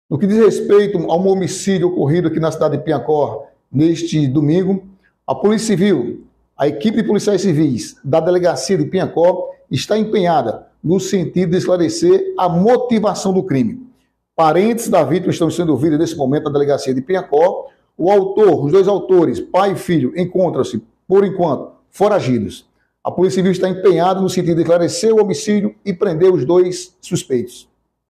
No que diz respeito a um homicídio ocorrido aqui na cidade de Piancó, neste domingo, a Polícia Civil, a equipe de policiais civis da delegacia de Piancó está empenhada no sentido de esclarecer a motivação do crime. Parentes da vítima estão sendo ouvidos nesse momento na delegacia de Piancó. O autor, os dois autores, pai e filho, encontram-se, por enquanto, foragidos. A Polícia Civil está empenhada no sentido de esclarecer o homicídio e prender os dois suspeitos.